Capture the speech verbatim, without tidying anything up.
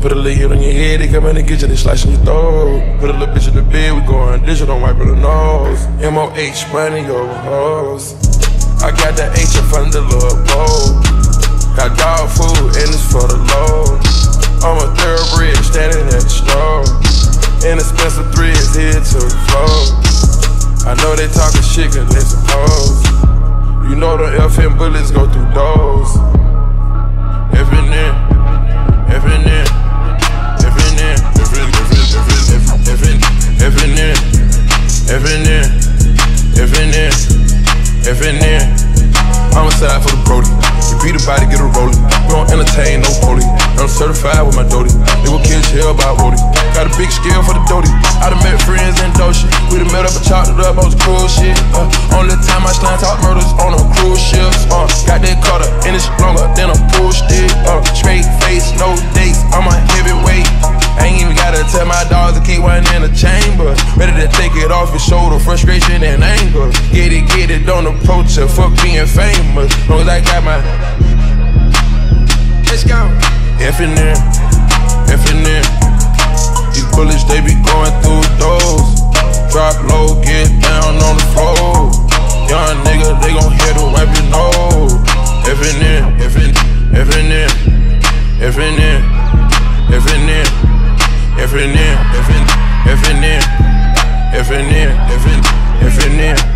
Put a little hit on your head, they come in and get you, they slicing your throat. Put a little bitch in the bed, we going digital, don't wipe her the nose. M O H, money over hoes. I got that H up under the little bowl. Got dog food, and it's for the load. I'm a thoroughbred, standing at the store. Inexpensive threads, here to the floor. I know they talking shit, cause they suppose. You know the F M bullets go through doors. F N N, F N N, F N N, F N N, F N N, F N N, F N N, F N N. I'ma side for the Brody. You beat a body, get a rolling. We don't entertain no poli. I'm certified with my Doty. They will kill hell by Wody. Got a big scale for the Doty. I done met friends in Doshi. We done met up and chopped it up on some cool shit. Uh, only time I slime talk murders on a cruise ships. Uh, got that cutter and it's longer than a pool stick. Uh, straight face, no dates. I'm a heavyweight. I ain't even gotta tell my dogs to keep one in the chamber. Ready to take it off his shoulder, frustration and anger. Get it, get it, don't approach her, fuck being famous. Long as I got my. Let's go. F N N, F N N. These bullets, they be going through doors. Drop low, get down on the floor. Young nigga, they gon' hit or wipe your nose. F N N, F N N, F N N, F N N, F N N, F N N, F N N, F N N, F N N, F N N.